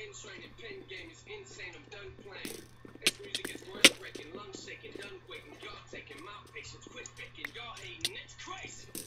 training, pen game is insane, I'm done playing. This music is groundbreaking, lungs shaking, done waiting, God taking my patience, quit faking, God hating, it's crazy.